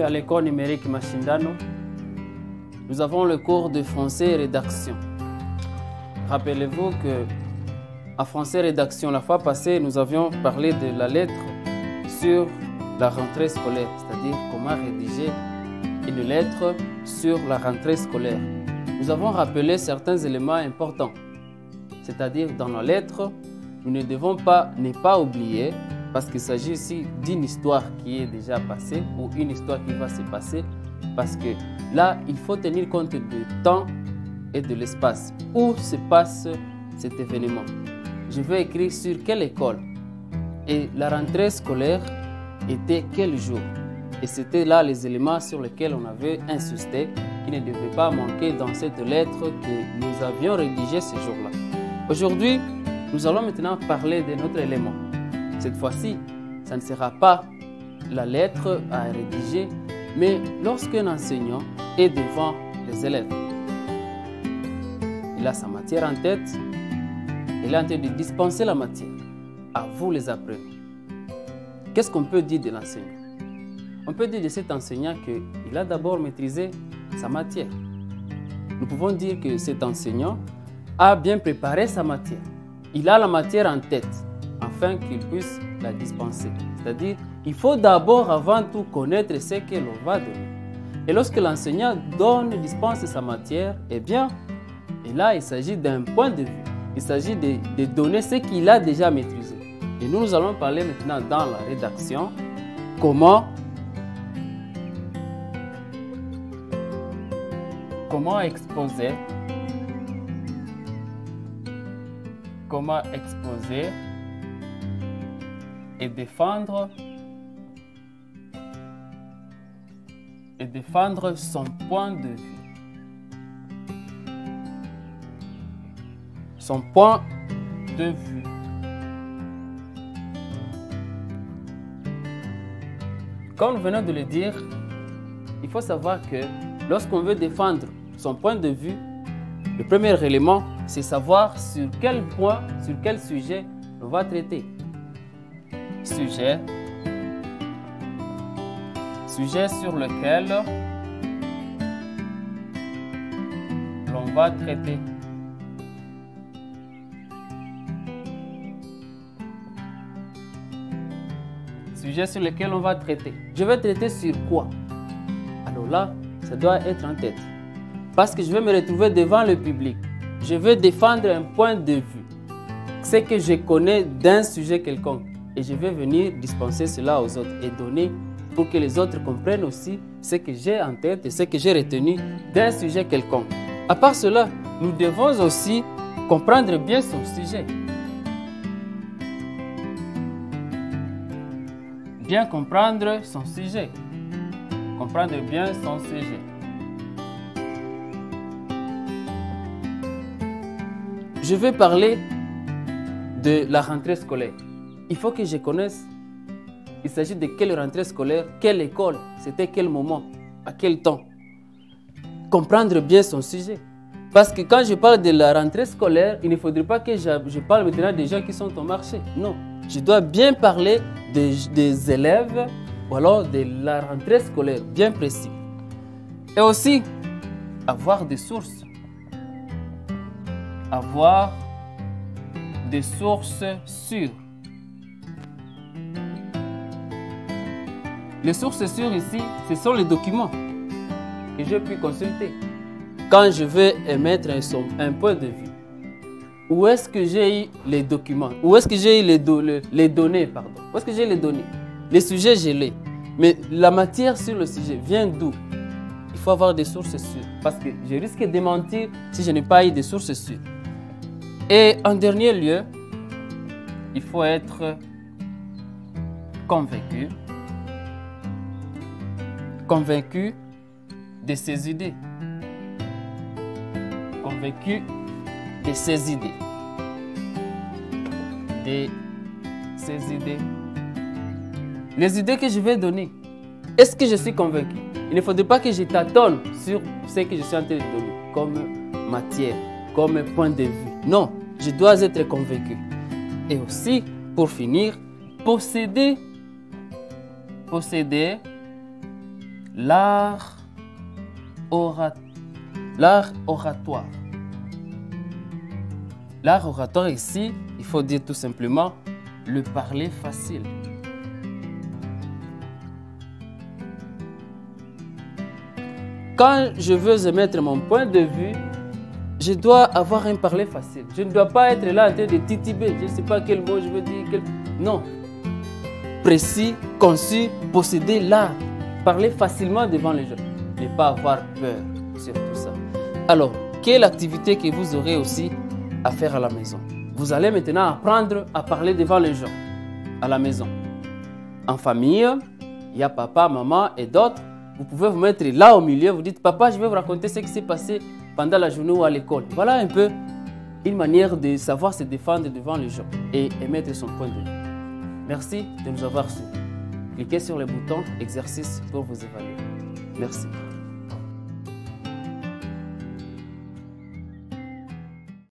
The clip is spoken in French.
bienvenue à l'école numérique Mashindano. Nous avons le cours de français et rédaction. Rappelez-vous que en français et rédaction, la fois passée, nous avions parlé de la lettre sur la rentrée scolaire, c'est-à-dire comment rédiger une lettre sur la rentrée scolaire. Nous avons rappelé certains éléments importants, c'est-à-dire dans la lettre, nous ne devons pas ne pas oublier, parce qu'il s'agit ici d'une histoire qui est déjà passée ou une histoire qui va se passer, parce que là, il faut tenir compte du temps et de l'espace où se passe cet événement. Je vais écrire sur quelle école et la rentrée scolaire était quel jour. Et c'était là les éléments sur lesquels on avait insisté, qui ne devaient pas manquer dans cette lettre que nous avions rédigée ce jour-là. Aujourd'hui, nous allons maintenant parler de notre élément. Cette fois-ci, ça ne sera pas la lettre à rédiger, mais lorsqu'un enseignant est devant les élèves. Il a sa matière en tête, il est en train de dispenser la matière. À vous les apprenants. Qu'est-ce qu'on peut dire de l'enseignant? On peut dire de cet enseignant qu'il a d'abord maîtrisé sa matière. Nous pouvons dire que cet enseignant a bien préparé sa matière. Il a la matière en tête, afin qu'il puisse la dispenser. C'est-à-dire, il faut d'abord, avant tout, connaître ce que l'on va donner. Et lorsque l'enseignant dispense sa matière, eh bien, et là, il s'agit d'un point de vue. Il s'agit de donner ce qu'il a déjà maîtrisé. Et nous allons parler maintenant dans la rédaction, comment exposer et défendre son point de vue. Son point de vue. Comme nous venons de le dire, il faut savoir que lorsqu'on veut défendre son point de vue, le premier élément, c'est savoir sur quel point, sur quel sujet on va traiter. Sujet sur lequel l'on va traiter. Sujet sur lequel on va traiter. Je vais traiter sur quoi? Alors là, ça doit être en tête. Parce que je vais me retrouver devant le public. Je vais défendre un point de vue. Ce que je connais d'un sujet quelconque. Et je vais venir dispenser cela aux autres et donner pour que les autres comprennent aussi ce que j'ai en tête et ce que j'ai retenu d'un sujet quelconque. À part cela, nous devons aussi comprendre bien son sujet. Bien comprendre son sujet. Comprendre bien son sujet. Je vais parler de la rentrée scolaire. Il faut que je connaisse, il s'agit de quelle rentrée scolaire, quelle école, c'était quel moment, à quel temps. Comprendre bien son sujet. Parce que quand je parle de la rentrée scolaire, il ne faudrait pas que je parle maintenant des gens qui sont au marché. Non, je dois bien parler des élèves ou alors de la rentrée scolaire, bien précis. Et aussi, avoir des sources. Avoir des sources sûres. Les sources sûres ici, ce sont les documents que je puis consulter quand je veux émettre un point de vue. Où est-ce que j'ai eu les documents? Où est-ce que j'ai eu les données, pardon? Où est-ce que j'ai les données? Les sujets, je l'ai. Mais la matière sur le sujet vient d'où? Il faut avoir des sources sûres. Parce que je risque de mentir si je n'ai pas eu des sources sûres. Et en dernier lieu, il faut être convaincu de ses idées. Convaincu de ses idées. De ses idées. Les idées que je vais donner, est-ce que je suis convaincu? Il ne faudrait pas que je tâtonne sur ce que je suis en train de donner comme matière, comme point de vue. Non, je dois être convaincu. Et aussi, pour finir, posséder l'art oratoire. L'art oratoire ici, il faut dire tout simplement le parler facile. Quand je veux émettre mon point de vue, je dois avoir un parler facile. Je ne dois pas être là en train de tituber. Je ne sais pas quel mot je veux dire. Non. Précis, concis, posséder l'art. Parler facilement devant les gens. Ne pas avoir peur sur tout ça. Alors, quelle activité que vous aurez aussi à faire à la maison? Vous allez maintenant apprendre à parler devant les gens à la maison. En famille, il y a papa, maman et d'autres. Vous pouvez vous mettre là au milieu, vous dites, papa, je vais vous raconter ce qui s'est passé pendant la journée ou à l'école. Voilà un peu une manière de savoir se défendre devant les gens et émettre son point de vue. Merci de nous avoir suivis. Cliquez sur le bouton exercice pour vous évaluer. Merci.